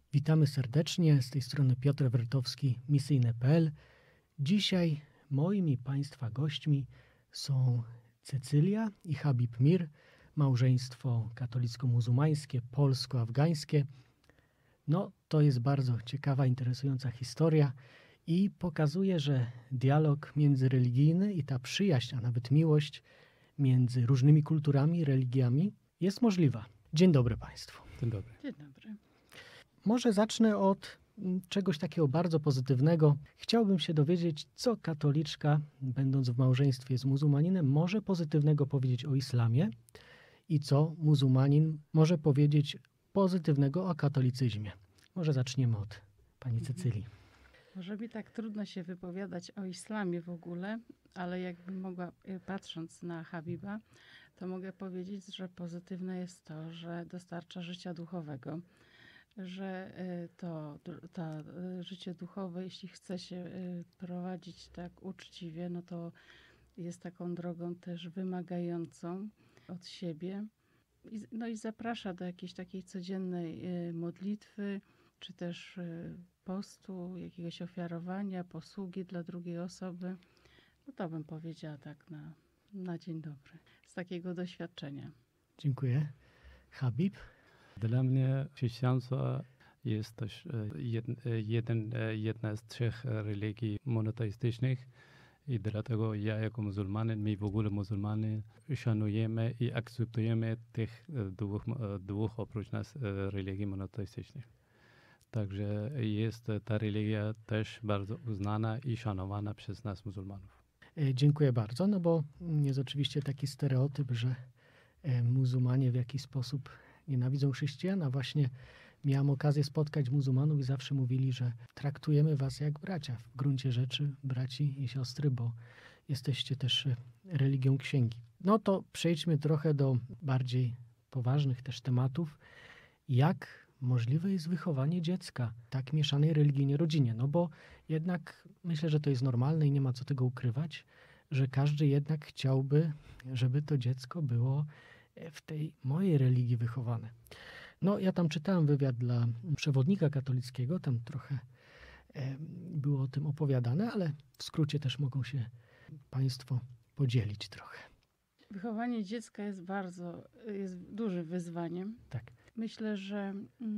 Witamy serdecznie, z tej strony Piotr Wrotowski, misyjne.pl. Dzisiaj moimi Państwa gośćmi są Cecylia i Habib Mir, małżeństwo katolicko-muzułmańskie, polsko-afgańskie. No, to jest bardzo ciekawa, interesująca historia i pokazuje, że dialog międzyreligijny i ta przyjaźń, a nawet miłość między różnymi kulturami, religiami jest możliwa. Dzień dobry Państwu. Dzień dobry. Dzień dobry. Może zacznę od czegoś takiego bardzo pozytywnego. Chciałbym się dowiedzieć, co katoliczka, będąc w małżeństwie z muzułmaninem, może pozytywnego powiedzieć o islamie i co muzułmanin może powiedzieć pozytywnego o katolicyzmie. Może zaczniemy od pani Cecylii. Może mi tak trudno się wypowiadać o islamie w ogóle, ale jakbym mogła, patrząc na Habiba, to mogę powiedzieć, że pozytywne jest to, że dostarcza życia duchowego, że to życie duchowe, jeśli chce się prowadzić tak uczciwie, no to jest taką drogą też wymagającą od siebie. No i zaprasza do jakiejś takiej codziennej modlitwy, czy też postu, jakiegoś ofiarowania, posługi dla drugiej osoby. No to bym powiedziała tak na dzień dobry, z takiego doświadczenia. Dziękuję. Habib? Dla mnie chrześcijaństwo jest też jedna z trzech religii monoteistycznych i dlatego ja jako muzułmanin, my w ogóle muzułmanie szanujemy i akceptujemy tych dwóch oprócz nas religii monoteistycznych. Także jest ta religia też bardzo uznana i szanowana przez nas muzułmanów. Dziękuję bardzo, no bo jest oczywiście taki stereotyp, że muzułmanie w jakiś sposób nienawidzą chrześcijan, a właśnie miałem okazję spotkać muzułmanów i zawsze mówili, że traktujemy was jak bracia, w gruncie rzeczy braci i siostry, bo jesteście też religią księgi. No to przejdźmy trochę do bardziej poważnych też tematów. Jak możliwe jest wychowanie dziecka w tak mieszanej religijnie rodzinie? No bo jednak myślę, że to jest normalne i nie ma co tego ukrywać, że każdy jednak chciałby, żeby to dziecko było w tej mojej religii wychowane. No ja tam czytałem wywiad dla przewodnika katolickiego, tam trochę było o tym opowiadane, ale w skrócie też mogą się Państwo podzielić trochę. Wychowanie dziecka jest dużym wyzwaniem. Tak. Myślę, że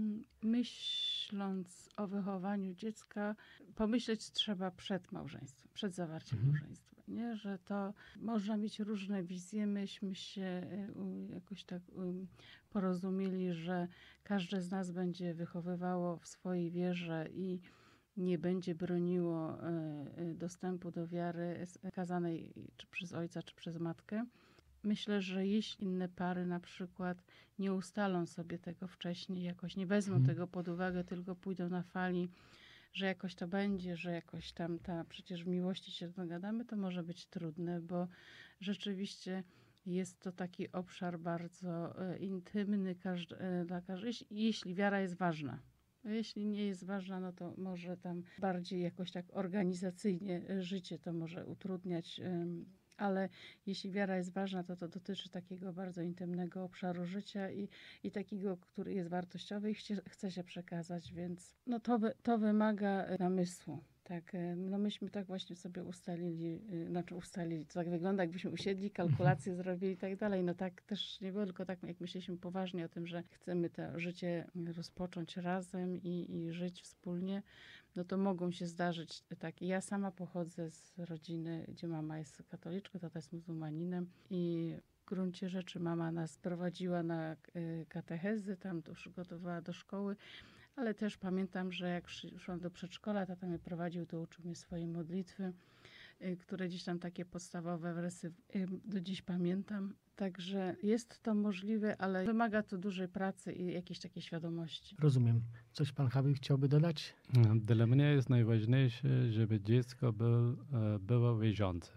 myśląc o wychowaniu dziecka, pomyśleć trzeba przed małżeństwem, przed zawarciem małżeństwa. Nie? Że to można mieć różne wizje. Myśmy się jakoś tak porozumieli, że każde z nas będzie wychowywało w swojej wierze i nie będzie broniło dostępu do wiary kazanej czy przez ojca, czy przez matkę. Myślę, że jeśli inne pary na przykład nie ustalą sobie tego wcześniej, jakoś nie wezmą tego pod uwagę, tylko pójdą na fali, że jakoś to będzie, że jakoś tam przecież w miłości się dogadamy, to może być trudne, bo rzeczywiście jest to taki obszar bardzo intymny dla każdego, jeśli wiara jest ważna. Jeśli nie jest ważna, no to może tam bardziej jakoś tak organizacyjnie życie to może utrudniać, ale jeśli wiara jest ważna, to dotyczy takiego bardzo intymnego obszaru życia i takiego, który jest wartościowy i chce się przekazać, więc no to wymaga namysłu. Tak, no myśmy tak właśnie sobie ustalili, to tak wygląda, jakbyśmy usiedli, kalkulacje zrobili i tak dalej. No tak też nie było, tylko tak jak myśleliśmy poważnie o tym, że chcemy to życie rozpocząć razem i żyć wspólnie, no to mogą się zdarzyć tak. Ja sama pochodzę z rodziny, gdzie mama jest katoliczką, tata jest muzułmaninem i w gruncie rzeczy mama nas prowadziła na katechezy, tam przygotowała do szkoły. Ale też pamiętam, że jak szłam do przedszkola, tata mnie prowadził, to uczył mnie swojej modlitwy, które gdzieś tam takie podstawowe wersy do dziś pamiętam. Także jest to możliwe, ale wymaga to dużej pracy i jakiejś takiej świadomości. Rozumiem. Coś pan Habib chciałby dodać? Dla mnie jest najważniejsze, żeby dziecko było wierzące.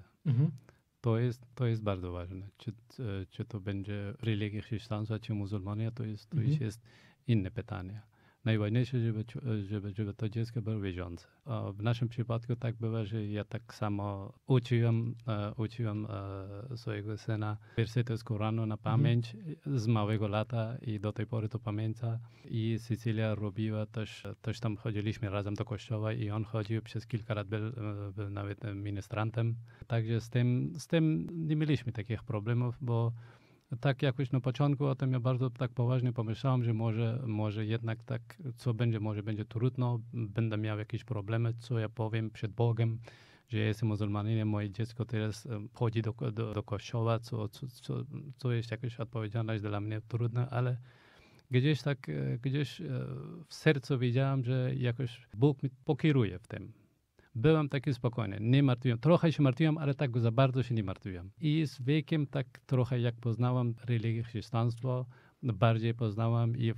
To jest bardzo ważne. Czy to będzie religia chrześcijaństwa, czy muzułmania, to już jest inne pytanie. najważniejsze, żeby to dziecko było wierzące. A w naszym przypadku tak było, że ja tak samo uczyłem swojego syna wersety z Koranu na pamięć z małego lata i do tej pory to pamięta. I Cecylia robiła też tam chodziliśmy razem do kościoła i on chodził przez kilka lat, był nawet ministrantem. Także z tym nie mieliśmy takich problemów, bo tak jakoś na początku o tym ja bardzo tak poważnie pomyślałem, że może jednak tak, co będzie, może będzie trudno, będę miał jakieś problemy, co ja powiem przed Bogiem, że ja jestem muzułmaninem, moje dziecko teraz chodzi do kościoła, co jest jakaś odpowiedzialność dla mnie trudna, ale gdzieś w sercu wiedziałem, że jakoś Bóg mi pokieruje w tym. Byłem taki spokojny, nie martwiłem. Trochę się martwiłem, ale tak za bardzo się nie martwiłem. I z wiekiem tak trochę jak poznałem religię, chrześcijaństwo, bardziej poznałem i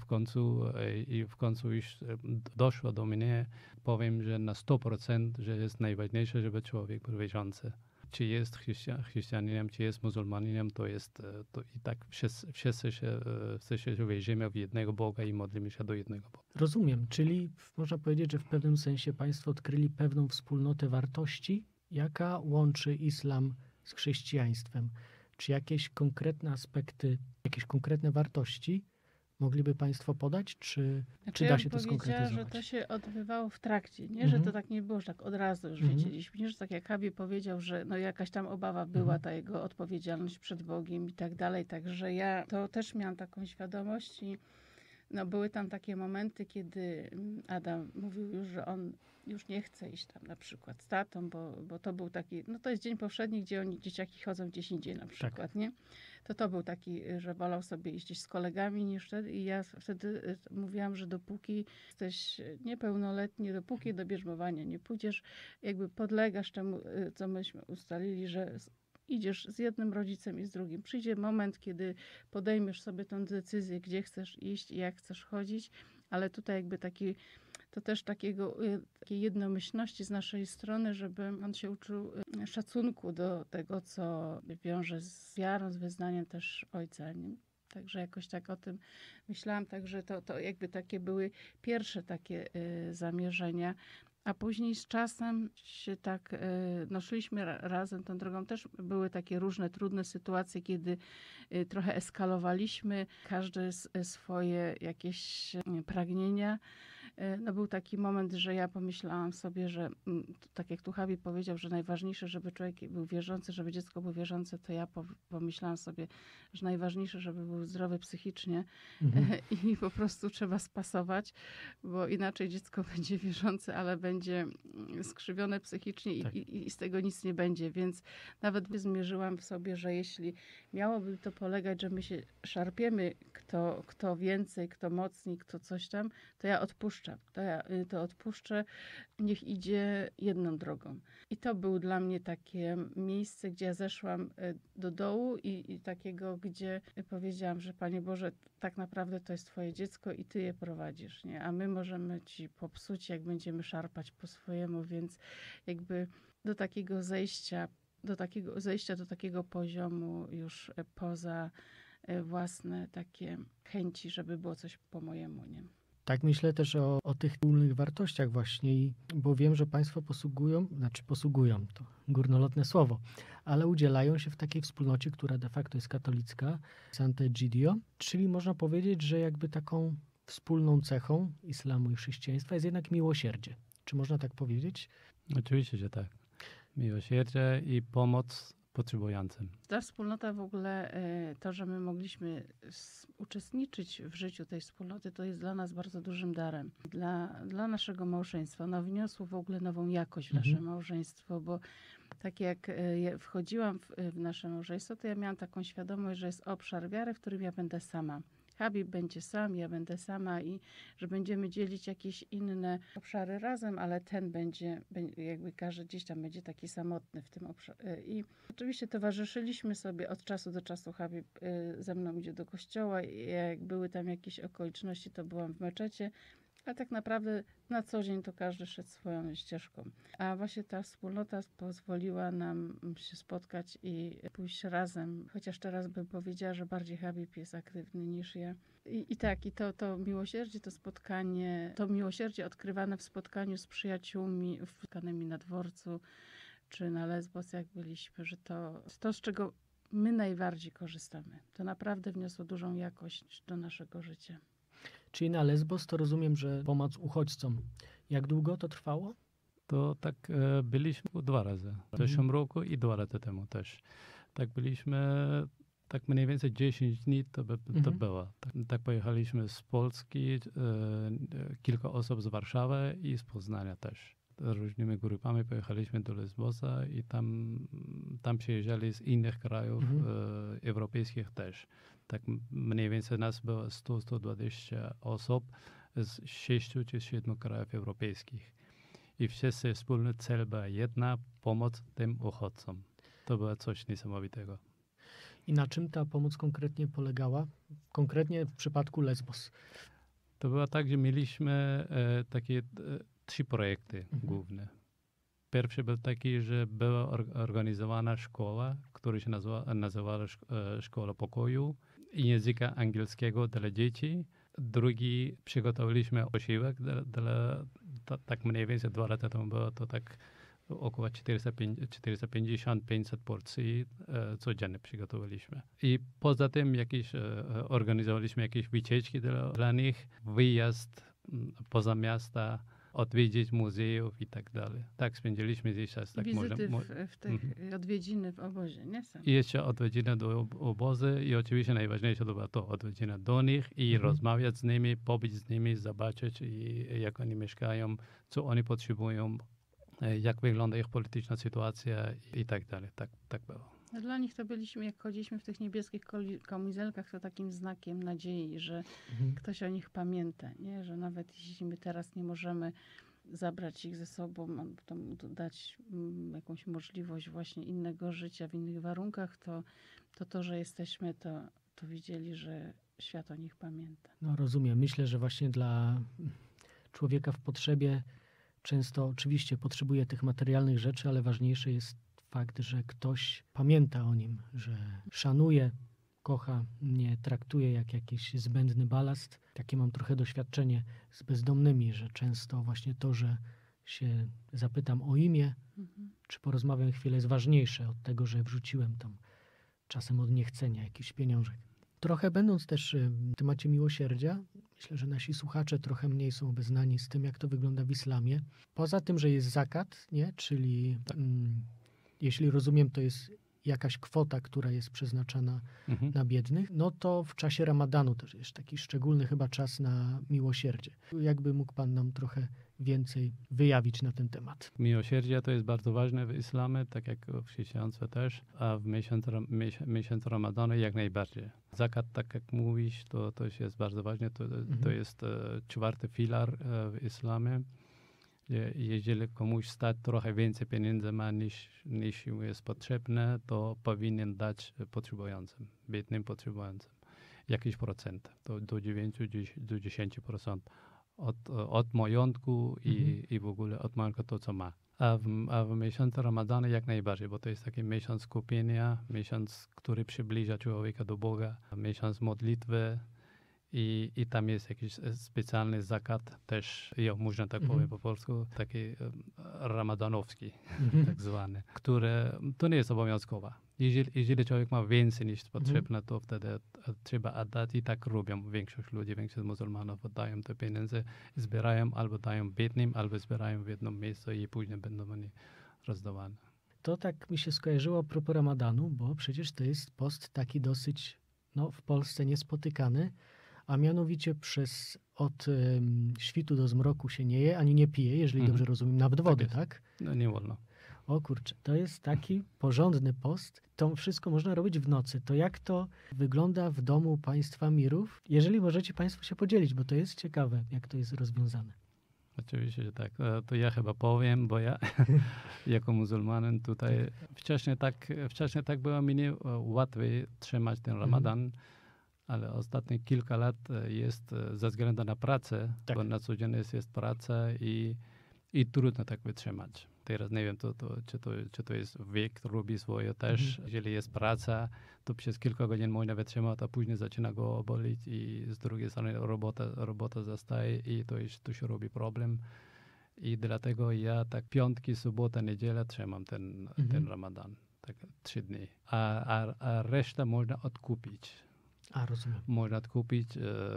w końcu już doszło do mnie, powiem, że na 100%, że jest najważniejsze, żeby człowiek był wierzący. Czy jest chrześcijaninem, czy jest muzułmaninem, to i tak wszyscy się wierzymy w jednego Boga i modlimy się do jednego Boga. Rozumiem, czyli można powiedzieć, że w pewnym sensie państwo odkryli pewną wspólnotę wartości, jaka łączy islam z chrześcijaństwem. Czy jakieś konkretne aspekty, jakieś konkretne wartości mogliby państwo podać, czy da się to skonkretyzować? Że to się odbywało w trakcie, nie? Że to tak nie było, że tak od razu już wiedzieliśmy. Nie, że tak jak Habi powiedział, że no jakaś tam obawa była, ta jego odpowiedzialność przed Bogiem i tak dalej. Także ja to też miałam taką świadomość i no były tam takie momenty, kiedy Adam mówił już, że on już nie chce iść tam na przykład z tatą, bo to był taki, no to jest dzień powszedni, gdzie dzieciaki chodzą gdzieś indziej na przykład, nie? To był taki, że wolał sobie iść gdzieś z kolegami niż wtedy i ja wtedy mówiłam, że dopóki jesteś niepełnoletni, dopóki do bierzmowania nie pójdziesz, jakby podlegasz temu, co myśmy ustalili, że idziesz z jednym rodzicem i z drugim. Przyjdzie moment, kiedy podejmiesz sobie tę decyzję, gdzie chcesz iść i jak chcesz chodzić, ale tutaj jakby to też takiej jednomyślności z naszej strony, żeby on się uczył szacunku do tego, co wiąże z wiarą, z wyznaniem też ojca. Nie? Także jakoś tak o tym myślałam, także to jakby takie były pierwsze takie zamierzenia. A później z czasem się tak, no szliśmy razem tą drogą. Też były takie różne trudne sytuacje, kiedy trochę eskalowaliśmy, każdy swoje jakieś pragnienia. No był taki moment, że ja pomyślałam sobie, że tak jak tu Habi powiedział, że najważniejsze, żeby człowiek był wierzący, żeby dziecko było wierzące, to ja pomyślałam sobie, że najważniejsze, żeby był zdrowy psychicznie i po prostu trzeba spasować, bo inaczej dziecko będzie wierzące, ale będzie skrzywione psychicznie i z tego nic nie będzie, więc nawet zmierzyłam w sobie, że jeśli miałoby to polegać, że my się szarpiemy, kto więcej, kto mocniej, kto coś tam, to ja odpuszczam. To odpuszczę, niech idzie jedną drogą. I to było dla mnie takie miejsce, gdzie ja zeszłam do dołu i takiego, gdzie powiedziałam, że Panie Boże, tak naprawdę to jest Twoje dziecko i Ty je prowadzisz, nie? A my możemy Ci popsuć, jak będziemy szarpać po swojemu, więc jakby do takiego zejścia do takiego poziomu już poza własne takie chęci, żeby było coś po mojemu, nie? Tak, myślę też o tych wspólnych wartościach właśnie, bo wiem, że państwo posługują, to górnolotne słowo, ale udzielają się w takiej wspólnocie, która de facto jest katolicka, Sant'Egidio, czyli można powiedzieć, że jakby taką wspólną cechą islamu i chrześcijaństwa jest jednak miłosierdzie. Czy można tak powiedzieć? Oczywiście, że tak. Miłosierdzie i pomoc potrzebującym. Ta wspólnota w ogóle, to, że my mogliśmy uczestniczyć w życiu tej wspólnoty, to jest dla nas bardzo dużym darem. Dla naszego małżeństwa. Ono wniosło w ogóle nową jakość w nasze małżeństwo, bo tak jak ja wchodziłam w nasze małżeństwo, to ja miałam taką świadomość, że jest obszar wiary, w którym ja będę sama. Habib będzie sam, ja będę sama i że będziemy dzielić jakieś inne obszary razem, ale ten będzie jakby każdy gdzieś tam będzie taki samotny w tym obszarze. I oczywiście towarzyszyliśmy sobie od czasu do czasu. Habib ze mną idzie do kościoła i jak były tam jakieś okoliczności, to byłam w meczecie, A tak naprawdę na co dzień to każdy szedł swoją ścieżką. A właśnie ta wspólnota pozwoliła nam się spotkać i pójść razem. Chociaż teraz bym powiedziała, że bardziej Habib jest aktywny niż ja. I to miłosierdzie, to spotkanie, to miłosierdzie odkrywane w spotkaniu z przyjaciółmi, spotkanymi na dworcu, czy na Lesbos, jak byliśmy, że to, z czego my najbardziej korzystamy. To naprawdę wniosło dużą jakość do naszego życia. Czyli na Lesbos to rozumiem, że pomoc uchodźcom. Jak długo to trwało? To tak byliśmy 2 razy. W zeszłym roku i 2 lata temu też. Tak byliśmy, tak mniej więcej 10 dni to było. Tak pojechaliśmy z Polski, kilka osób z Warszawy i z Poznania też. Różnymi grupami pojechaliśmy do Lesbosa i tam przyjeżdżali z innych krajów europejskich też. Tak mniej więcej nas było 100-120 osób z 6 czy 7 krajów europejskich. I wszyscy wspólny cel była jedna, pomoc tym uchodźcom. To było coś niesamowitego. I na czym ta pomoc konkretnie polegała? Konkretnie w przypadku Lesbos. To było tak, że mieliśmy takie 3 projekty główne. Pierwszy był taki, że była organizowana szkoła, która się nazywała Szkoła Pokoju i języka angielskiego dla dzieci. Drugi przygotowaliśmy posiłek tak mniej więcej 2 lata temu było to tak około 450-500 porcji codziennie przygotowaliśmy. I poza tym organizowaliśmy jakieś wycieczki dla nich, wyjazd poza miasta, odwiedzić muzeów i tak dalej. Tak spędziliśmy gdzieś czas. Tak wizyty w tych odwiedziny w obozie, nie? I jeszcze odwiedziny do obozy i oczywiście najważniejsze to było to odwiedziny do nich i rozmawiać z nimi, pobyć z nimi, zobaczyć jak oni mieszkają, co oni potrzebują, jak wygląda ich polityczna sytuacja i tak dalej. Tak było. Dla nich to byliśmy, jak chodziliśmy w tych niebieskich kamizelkach, to takim znakiem nadziei, że ktoś o nich pamięta, nie? Że nawet jeśli my teraz nie możemy zabrać ich ze sobą, dać jakąś możliwość właśnie innego życia w innych warunkach, to że jesteśmy, to widzieli, że świat o nich pamięta. No rozumiem. Myślę, że właśnie dla człowieka w potrzebie często oczywiście potrzebuje tych materialnych rzeczy, ale ważniejsze jest fakt, że ktoś pamięta o nim, że szanuje, kocha, nie traktuje jak jakiś zbędny balast. Takie mam trochę doświadczenie z bezdomnymi, że często właśnie to, że się zapytam o imię, czy porozmawiam chwilę, jest ważniejsze od tego, że wrzuciłem tam czasem od niechcenia jakiś pieniążek. Trochę będąc też w temacie miłosierdzia, myślę, że nasi słuchacze trochę mniej są obeznani z tym, jak to wygląda w islamie. Poza tym, że jest zakat, nie? Czyli jeśli rozumiem, to jest jakaś kwota, która jest przeznaczana na biednych, no to w czasie Ramadanu też jest taki szczególny chyba czas na miłosierdzie. Jakby mógł Pan nam trochę więcej wyjawić na ten temat? Miłosierdzie to jest bardzo ważne w islamie, tak jak w chrześcijaństwie też, a w miesiącu Ramadanu jak najbardziej. Zakat, tak jak mówisz, to jest bardzo ważne. To jest 4. filar w islamie. Jeżeli komuś stać trochę więcej pieniędzy ma niż mu jest potrzebne, to powinien dać potrzebującym, biednym potrzebującym jakiś procent, to do 9-10% od majątku i w ogóle od majątku to, co ma. A w miesiącu Ramadanu jak najbardziej, bo to jest taki miesiąc skupienia, miesiąc, który przybliża człowieka do Boga, miesiąc modlitwy. I tam jest jakiś specjalny zakat, też, można tak powiem po polsku, taki ramadanowski, tak zwany, który to nie jest obowiązkowa. Jeżeli człowiek ma więcej niż potrzebne, to wtedy trzeba oddać i tak robią większość ludzi, większość muzułmanów oddają te pieniądze, zbierają albo dają biednym, albo zbierają w jedno miejsce i później będą oni rozdawane. To tak mi się skojarzyło a propos Ramadanu, bo przecież to jest post taki dosyć w Polsce niespotykany, a mianowicie od świtu do zmroku się nie je, ani nie pije, jeżeli dobrze rozumiem, nawet wody, tak? No nie wolno. O kurczę, to jest taki porządny post. To wszystko można robić w nocy. To jak to wygląda w domu państwa Mirów? Jeżeli możecie Państwo się podzielić, bo to jest ciekawe, jak to jest rozwiązane. Oczywiście, że tak. To ja chyba powiem, bo ja jako muzułmanin tutaj wcześniej tak było mi nie łatwiej trzymać ten Ramadan, ale ostatnie kilka lat jest ze względu na pracę, Tak. bo na co dzień jest praca i trudno tak wytrzymać. Teraz nie wiem, czy to jest wiek, robi swoje też. Jeżeli jest praca, to przez kilka godzin można wytrzymać, a później zaczyna go bolić i z drugiej strony robota zostaje i to się robi problem. I dlatego ja tak piątki, sobota, niedziela trzymam ten Ramadan. Tak 3 dni. A reszta można odkupić. Rozumiem. Można odkupić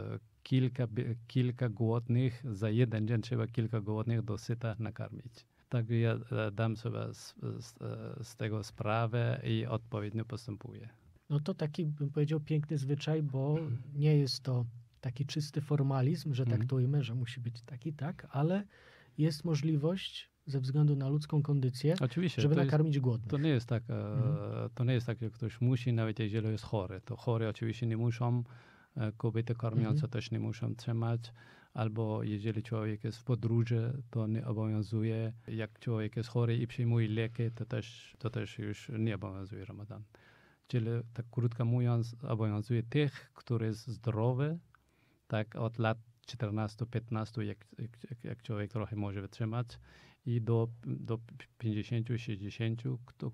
kilka głodnych, za jeden dzień trzeba kilka głodnych do syta nakarmić. Tak ja dam sobie z tego sprawę i odpowiednio postępuję. No to taki, bym powiedział, piękny zwyczaj, bo nie jest to taki czysty formalizm, że tak to ujmę, że musi być taki, tak, ale jest możliwość ze względu na ludzką kondycję, Oczywiście, żeby nakarmić głodnych. To nie jest tak, że ktoś musi, nawet jeżeli jest chory. To chory oczywiście nie muszą, kobiety karmiące też nie muszą trzymać, albo jeżeli człowiek jest w podróży, to nie obowiązuje. Jak człowiek jest chory i przyjmuje leki, to też już nie obowiązuje Ramadan. Czyli tak krótko mówiąc, obowiązuje tych, który jest zdrowy, tak od lat 14-15, jak człowiek trochę może wytrzymać, i do 50-60,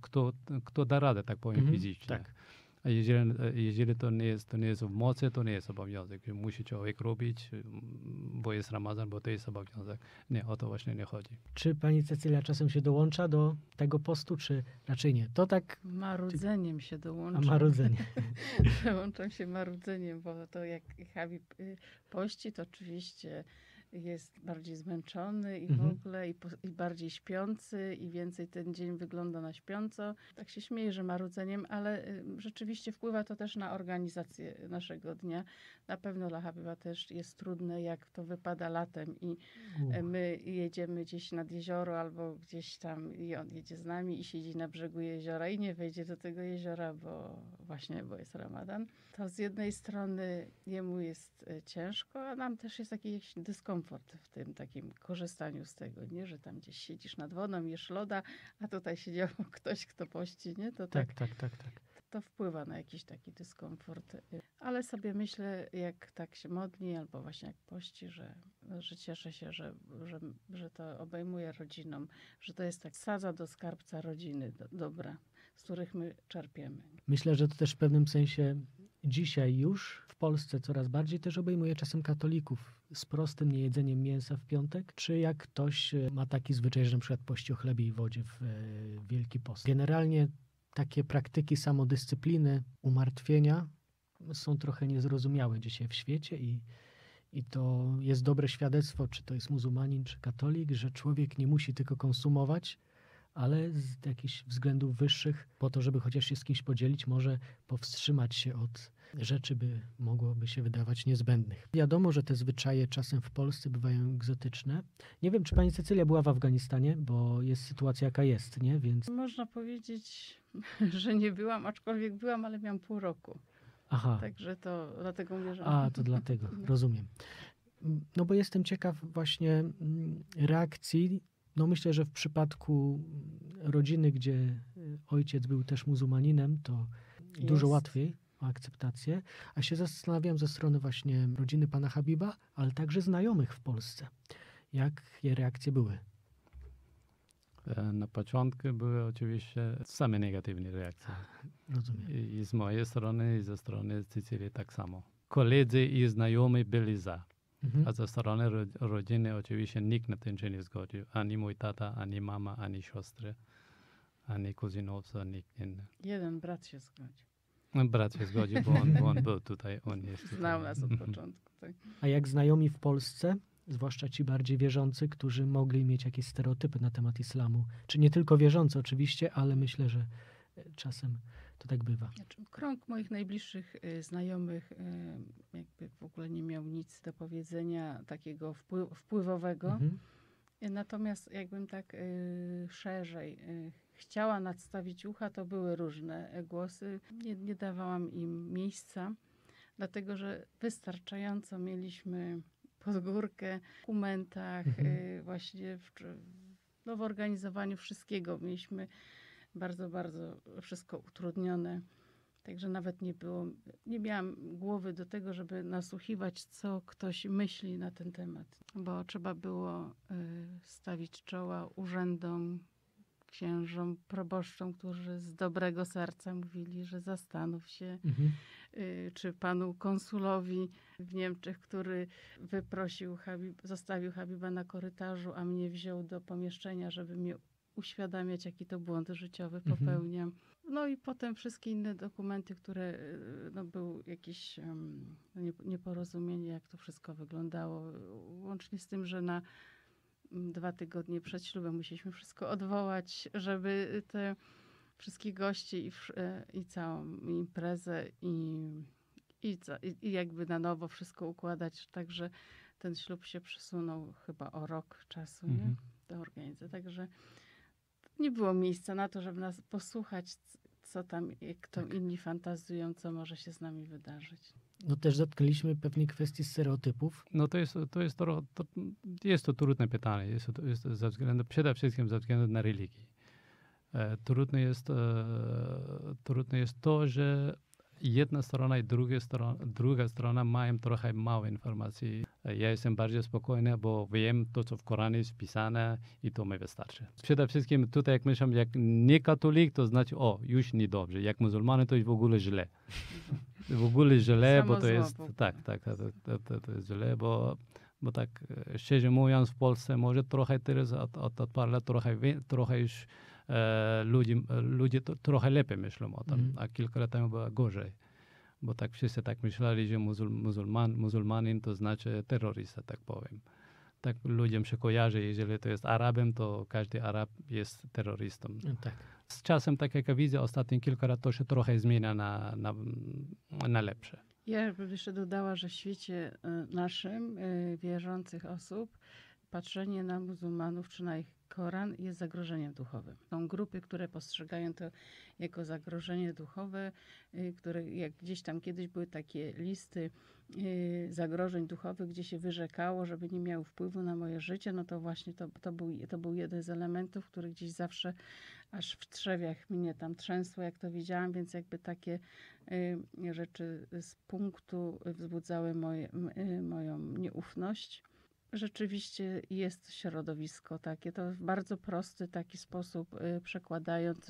kto da radę, tak powiem, fizycznie. Tak. A jeżeli to nie jest w mocy, to nie jest obowiązek. Musi człowiek robić, bo jest Ramazan, bo to jest obowiązek. Nie, o to właśnie nie chodzi. Czy pani Cecylia czasem się dołącza do tego postu, czy raczej nie? To tak... Marudzeniem się dołączam. A marudzenie. Dołączam się marudzeniem, bo to jak Habib pości, to oczywiście jest bardziej zmęczony i w ogóle i bardziej śpiący i więcej ten dzień wygląda na śpiąco. Tak się śmieję, że marudzeniem, ale rzeczywiście wpływa to też na organizację naszego dnia. Na pewno dla Habiba też jest trudne, jak to wypada latem i my jedziemy gdzieś nad jezioro albo gdzieś tam i on jedzie z nami i siedzi na brzegu jeziora i nie wejdzie do tego jeziora, bo jest Ramadan. To z jednej strony jemu jest ciężko, a nam też jest jakiś dyskomfort w tym takim korzystaniu z tego, nie? Że tam gdzieś siedzisz nad wodą, jesz loda, a tutaj siedział ktoś, kto pości, nie? To tak. To wpływa na jakiś taki dyskomfort. Ale sobie myślę, jak tak się modli, albo właśnie jak pości, że cieszę się, że to obejmuje rodziną, że to jest tak sadza do skarbca rodziny, dobra, z których my czerpiemy. Myślę, że to też w pewnym sensie dzisiaj już w Polsce coraz bardziej też obejmuje czasem katolików z prostym niejedzeniem mięsa w piątek, czy jak ktoś ma taki zwyczaj, że na przykład pości o chlebie i wodzie w Wielki Post. Generalnie takie praktyki samodyscypliny, umartwienia są trochę niezrozumiałe dzisiaj w świecie i to jest dobre świadectwo, czy to jest muzułmanin, czy katolik, że człowiek nie musi tylko konsumować, ale z jakichś względów wyższych, po to, żeby chociaż się z kimś podzielić, może powstrzymać się od rzeczy, mogłoby się wydawać niezbędnych. Wiadomo, że te zwyczaje czasem w Polsce bywają egzotyczne. Nie wiem, czy pani Cecylia była w Afganistanie, bo jest sytuacja jaka jest, nie? Więc... Można powiedzieć, że nie byłam, aczkolwiek byłam, ale miałam pół roku. Aha. Także to dlatego mówię, że... To dlatego, rozumiem. No bo jestem ciekaw właśnie reakcji. No myślę, że w przypadku rodziny, gdzie ojciec był też muzułmaninem, to dużo łatwiej o akceptację. A się zastanawiam ze strony właśnie rodziny pana Habiba, ale także znajomych w Polsce. Jakie reakcje były? Na początku były oczywiście same negatywne reakcje. Rozumiem. I z mojej strony, i ze strony Cecyli tak samo. Koledzy i znajomi byli za. A ze strony rodziny oczywiście nikt na tym się nie zgodził. Ani mój tata, ani mama, ani siostry, ani kuzynowca, nikt inny. Jeden brat się zgodził. Brat się zgodził, bo on był tutaj, on jest tutaj. Znał nas od początku. Tak. A jak znajomi w Polsce, zwłaszcza ci bardziej wierzący, którzy mogli mieć jakieś stereotypy na temat islamu, czy nie tylko wierzący oczywiście, ale myślę, że czasem to tak bywa. Znaczy, krąg moich najbliższych znajomych jakby w ogóle nie miał nic do powiedzenia takiego wpływowego. Natomiast jakbym tak szerzej chciała nadstawić ucha, to były różne głosy. Nie dawałam im miejsca, dlatego że wystarczająco mieliśmy podgórkę w dokumentach, właśnie w organizowaniu wszystkiego. Mieliśmy bardzo, bardzo wszystko utrudnione. Także nawet nie miałam głowy do tego, żeby nasłuchiwać, co ktoś myśli na ten temat. Bo trzeba było stawić czoła urzędom, księżom, proboszczom, którzy z dobrego serca mówili, że zastanów się, czy panu konsulowi w Niemczech, który zostawił Habiba na korytarzu, a mnie wziął do pomieszczenia, żeby mnie uświadamiać, jaki to błąd życiowy popełniam. No i potem wszystkie inne dokumenty, które był jakieś nieporozumienie, jak to wszystko wyglądało. Łącznie z tym, że na 2 tygodnie przed ślubem musieliśmy wszystko odwołać, żeby te wszystkich gości i całą imprezę i jakby na nowo wszystko układać. Także ten ślub się przesunął chyba o rok czasu, nie? Do organizacji. Także nie było miejsca na to, żeby nas posłuchać, co tam, jak to inni fantazują, co może się z nami wydarzyć. No też dotknęliśmy pewnej kwestii stereotypów. No jest to trudne pytanie. Jest to przede wszystkim ze względu na religię. Trudne jest to, że jedna strona i druga strona mają trochę mało informacji. Ja jestem bardziej spokojny, bo wiem to, co w Koranie jest wpisane i to mi wystarczy. Przede wszystkim tutaj, jak myślę, jak nie katolik, to znaczy, już niedobrze. Jak muzułmanie, to jest w ogóle źle. W ogóle źle, bo to jest... To jest źle, bo tak szczerze mówiąc, w Polsce może trochę teraz od paru lat trochę już ludzie trochę lepiej myślą o tym, a kilka lat temu było gorzej. Bo tak wszyscy tak myśleli, że muzułmanin to znaczy terrorysta, tak powiem. Tak ludziom się kojarzy, jeżeli to jest Arabem, to każdy Arab jest terrorystą. No tak. Z czasem, tak jak ja widzę, ostatnie kilka lat to się trochę zmienia na lepsze. Ja bym jeszcze dodała, że w świecie naszym, wierzących osób, patrzenie na muzułmanów czy na ich Koran jest zagrożeniem duchowym. Są grupy, które postrzegają to jako zagrożenie duchowe, które jak gdzieś tam kiedyś były takie listy zagrożeń duchowych, gdzie się wyrzekało, żeby nie miały wpływu na moje życie, no to właśnie to był jeden z elementów, który gdzieś zawsze aż w trzewiach mnie tam trzęsło, jak to widziałam, więc jakby takie rzeczy z punktu wzbudzały moją nieufność. Rzeczywiście jest środowisko takie, to w bardzo prosty taki sposób przekładając,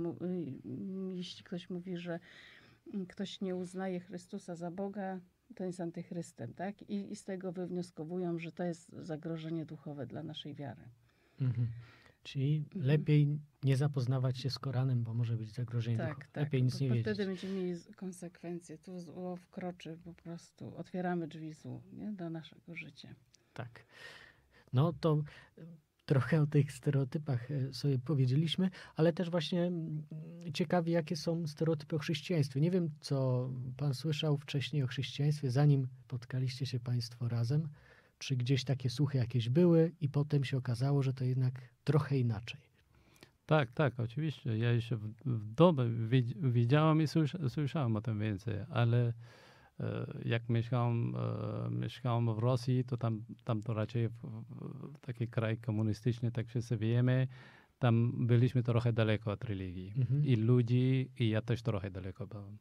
jeśli ktoś mówi, że ktoś nie uznaje Chrystusa za Boga, to jest antychrystem, tak? I z tego wywnioskowują, że to jest zagrożenie duchowe dla naszej wiary. Czyli lepiej nie zapoznawać się z Koranem, bo może być zagrożenie duchowe. Lepiej nic nie wiedzieć. Wtedy będziemy mieli konsekwencje. Tu zło wkroczy po prostu. Otwieramy drzwi złu, nie? Do naszego życia. Tak. No to trochę o tych stereotypach sobie powiedzieliśmy, ale też właśnie ciekawi, jakie są stereotypy o chrześcijaństwie. Nie wiem, co pan słyszał wcześniej o chrześcijaństwie, zanim spotkaliście się państwo razem. Czy gdzieś takie słuchy jakieś były i potem się okazało, że to jednak trochę inaczej. Tak, oczywiście. Ja jeszcze w domu widziałem i słyszałem o tym więcej, ale jak mieszkałem w Rosji, to tam to raczej taki kraj komunistyczny, tak wszyscy wiemy, tam byliśmy trochę daleko od religii i ludzi, i ja też trochę daleko byłem.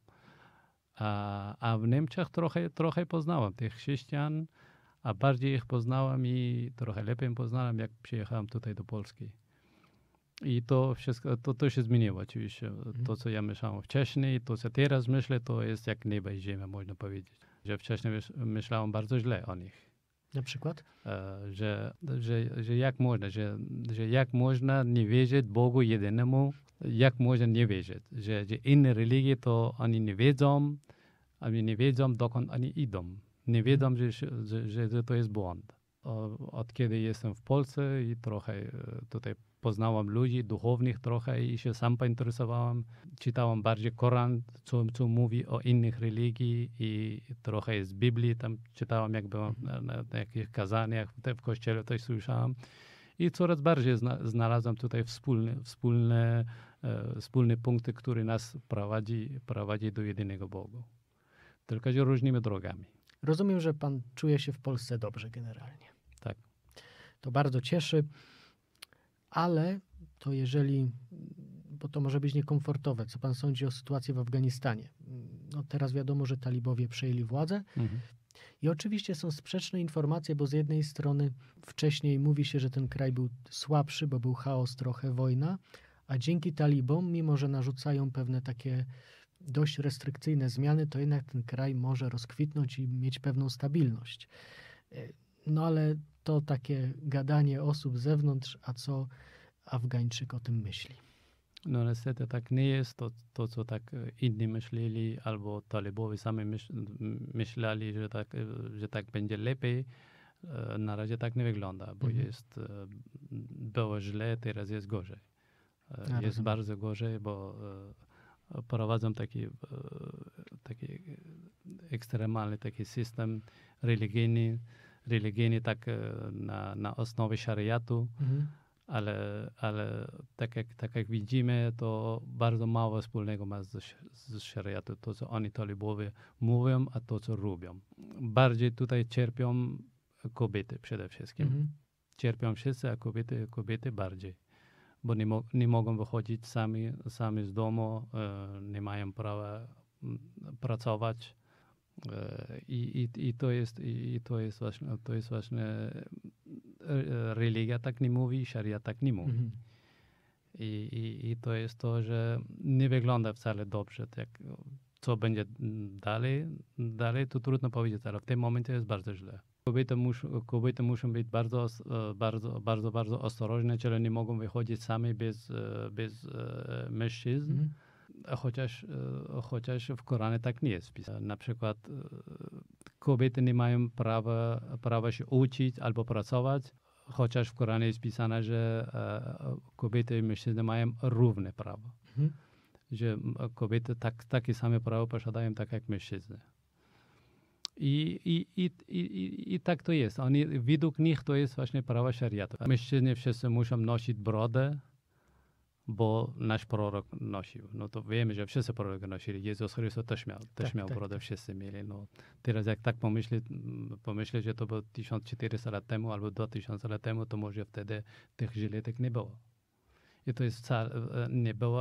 A w Niemczech trochę poznałem tych chrześcijan, a bardziej ich poznałem i trochę lepiej poznałem, jak przyjechałem tutaj do Polski. I to wszystko, to się zmieniło oczywiście. To, co ja myślałem wcześniej, to, co teraz myślę, to jest jak niebo i ziemia, można powiedzieć. Że wcześniej myślałem bardzo źle o nich. Na przykład? Że jak można nie wierzyć Bogu jedynemu, jak można nie wierzyć. Że inne religie to oni nie wiedzą, dokąd oni idą. Nie wiedzą, że to jest błąd. Od kiedy jestem w Polsce i trochę tutaj poznałem ludzi duchownych trochę i się sam pointeresowałem. Czytałem bardziej Koran, co mówi o innych religii i trochę z Biblii. Tam czytałem, jak byłem na jakichś kazaniach, w kościele też słyszałem. I coraz bardziej znalazłem tutaj wspólne punkty, które nas prowadzi do jedynego Boga. Tylko, że różnymi drogami. Rozumiem, że pan czuje się w Polsce dobrze generalnie. Tak. To bardzo cieszy, ale to jeżeli, bo to może być niekomfortowe, co pan sądzi o sytuacji w Afganistanie? No, teraz wiadomo, że talibowie przejęli władzę. I oczywiście są sprzeczne informacje, bo z jednej strony wcześniej mówi się, że ten kraj był słabszy, bo był chaos, trochę wojna, a dzięki talibom, mimo że narzucają pewne takie dość restrykcyjne zmiany, to jednak ten kraj może rozkwitnąć i mieć pewną stabilność. No ale to takie gadanie osób z zewnątrz, a co Afgańczyk o tym myśli? No niestety tak nie jest. To co tak inni myśleli, albo talibowie sami myśleli, że tak będzie lepiej. Na razie tak nie wygląda, bo było źle, teraz jest gorzej. Jest bardzo gorzej, bo prowadzą taki ekstremalny taki system religijny tak na osnowie szariatu. Ale tak jak widzimy, to bardzo mało wspólnego ma z szariatu. To, co oni talibowie mówią, a to, co robią. Bardziej tutaj cierpią kobiety przede wszystkim. Cierpią wszyscy, a kobiety bardziej. Bo nie mogą wychodzić sami z domu, nie mają prawa pracować. I to jest właśnie religia tak nie mówi, szariat tak nie mówi. I to jest to, że nie wygląda wcale dobrze. Co będzie dalej, to trudno powiedzieć, ale w tym momencie jest bardzo źle. Kobiety muszą być bardzo ostrożne, czyli nie mogą wychodzić same bez mężczyzn. Chociaż w Koranie tak nie jest wpisane. Na przykład kobiety nie mają prawa się uczyć albo pracować, chociaż w Koranie jest pisane, że kobiety i mężczyźni mają równe prawa. Że kobiety takie same prawa posiadają tak jak mężczyźni. I tak to jest. Według nich to jest właśnie prawo szariatu. Mężczyźni wszyscy muszą nosić brodę, bo nasz prorok nosił. No to wiemy, że wszyscy prorocy nosili. Jezus Chrystus też miał brodę, wszyscy mieli. No, teraz jak tak pomyśleć, że to było 1400 lat temu albo 2000 lat temu, to może wtedy tych żyletek nie było. I to jest wcale nie było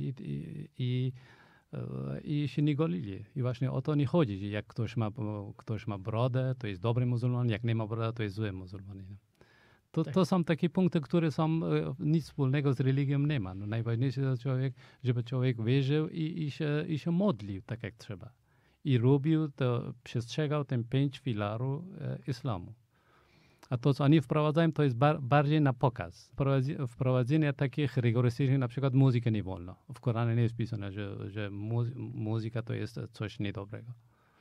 i się nie golili. I właśnie o to nie chodzi. Jak ktoś ma brodę, to jest dobry muzułman, jak nie ma brody, to jest zły muzułmanin. To są takie punkty, które są nic wspólnego z religią nie ma. No, najważniejsze jest żeby człowiek wierzył i się modlił tak jak trzeba. I robił to, przestrzegał ten 5 filarów islamu. A to, co oni wprowadzają, to jest bardziej na pokaz. Wprowadzenie takich rygorystycznych, na przykład muzyki nie wolno. W Koranie nie jest pisane, że muzyka to jest coś niedobrego.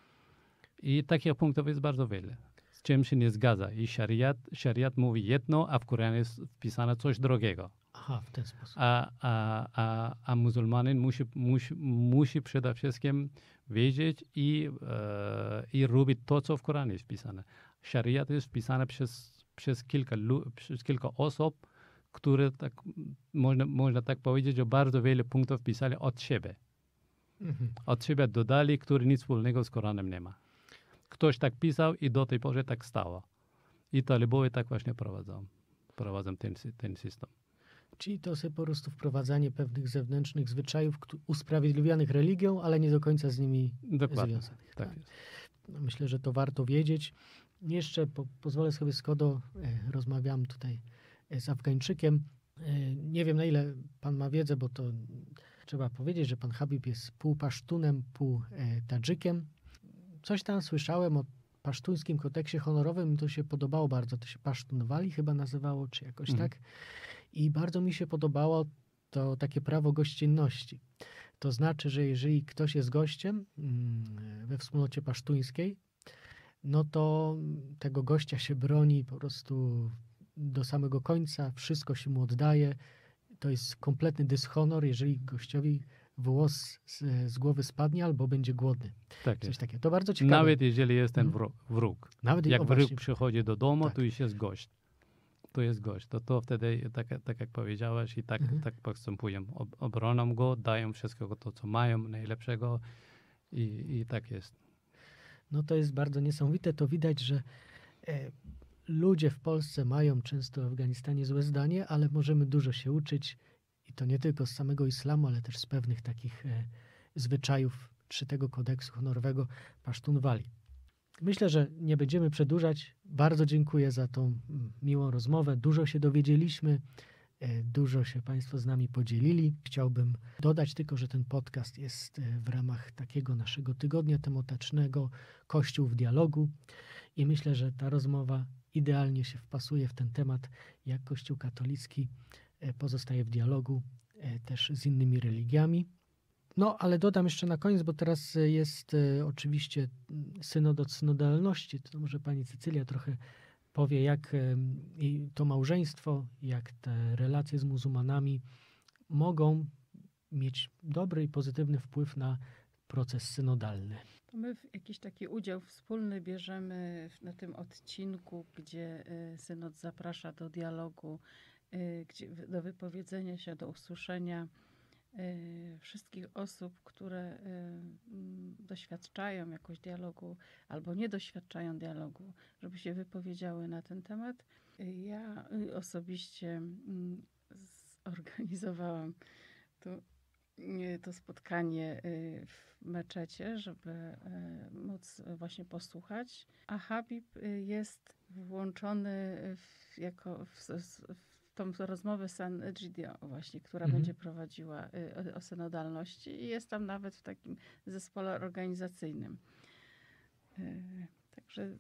I takich punktów jest bardzo wiele. Z czym się nie zgadza. I szariat mówi jedno, a w Koranie jest wpisane coś drugiego. Aha, w ten sposób. A muzułmanin musi przede wszystkim wiedzieć i robić to, co w Koranie jest wpisane. Szariat jest wpisane przez kilka osób, które można tak powiedzieć, że bardzo wiele punktów wpisali od siebie. Od siebie dodali, które nic wspólnego z Koranem nie ma. Ktoś tak pisał i do tej pory tak stało. I talibowie tak właśnie prowadzą ten system. Czyli to jest po prostu wprowadzanie pewnych zewnętrznych zwyczajów usprawiedliwianych religią, ale nie do końca z nimi związanych. Tak jest. No, myślę, że to warto wiedzieć. Jeszcze pozwolę sobie rozmawiam tutaj z Afgańczykiem. Nie wiem, na ile pan ma wiedzę, bo to trzeba powiedzieć, że pan Habib jest pół Pasztunem, pół Tadżykiem. Coś tam słyszałem o pasztuńskim kodeksie honorowym i to się podobało bardzo. To się Pasztunwali chyba nazywało, czy jakoś tak. I bardzo mi się podobało to takie prawo gościnności. To znaczy, że jeżeli ktoś jest gościem we wspólnocie pasztuńskiej, no to tego gościa się broni po prostu do samego końca, wszystko się mu oddaje. To jest kompletny dyshonor, jeżeli gościowi włos z głowy spadnie albo będzie głodny. Tak coś jest. takiego. To bardzo ciekawe. Nawet jeżeli jest ten wróg. Nawet jak wróg przychodzi do domu, tak. to już jest gość. To jest gość. To wtedy, tak jak powiedziałeś, i tak postępują. Obroną go, dają wszystko to, co mają, najlepszego i tak jest. No to jest bardzo niesamowite. To widać, że ludzie w Polsce mają często w Afganistanie złe zdanie, ale możemy dużo się uczyć i to nie tylko z samego islamu, ale też z pewnych takich zwyczajów czytego kodeksu honorowego Pasztun Wali. Myślę, że nie będziemy przedłużać. Bardzo dziękuję za tą miłą rozmowę. Dużo się dowiedzieliśmy, dużo się Państwo z nami podzielili. Chciałbym dodać tylko, że ten podcast jest w ramach takiego naszego tygodnia tematycznego Kościół w dialogu i myślę, że ta rozmowa idealnie się wpasuje w ten temat, jak Kościół katolicki pozostaje w dialogu też z innymi religiami. No, ale dodam jeszcze na koniec, bo teraz jest oczywiście synod od synodalności. To może pani Cecylia trochę powie, jak to małżeństwo, jak te relacje z muzułmanami mogą mieć dobry i pozytywny wpływ na proces synodalny. To my jakiś taki udział wspólny bierzemy na tym odcinku, gdzie synod zaprasza do dialogu, do wypowiedzenia się, do usłyszenia wszystkich osób, które doświadczają jakoś dialogu albo nie doświadczają dialogu, żeby się wypowiedziały na ten temat. Ja osobiście zorganizowałam to spotkanie w meczecie, żeby móc właśnie posłuchać, a Habib jest włączony w tą rozmowę San Egidio właśnie, która będzie prowadziła o synodalności i jest tam nawet w takim zespole organizacyjnym. Także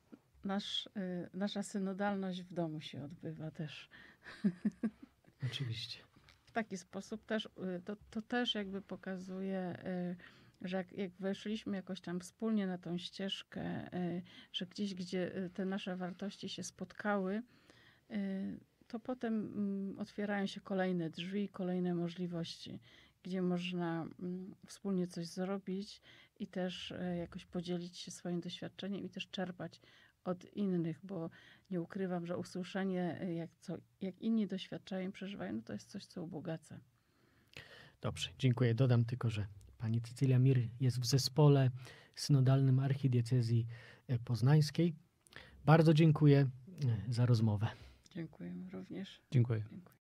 nasza synodalność w domu się odbywa też. Oczywiście. W taki sposób też, to też jakby pokazuje, że jak weszliśmy jakoś tam wspólnie na tą ścieżkę, że gdzieś, gdzie te nasze wartości się spotkały, to potem otwierają się kolejne drzwi, kolejne możliwości, gdzie można wspólnie coś zrobić i też jakoś podzielić się swoim doświadczeniem i też czerpać od innych, bo nie ukrywam, że usłyszenie, jak inni doświadczają, przeżywają, no to jest coś, co ubogaca. Dobrze, dziękuję. Dodam tylko, że pani Cecylia Mir jest w zespole synodalnym Archidiecezji Poznańskiej. Bardzo dziękuję za rozmowę. Dziękuję również. Dziękuję. Dziękuję.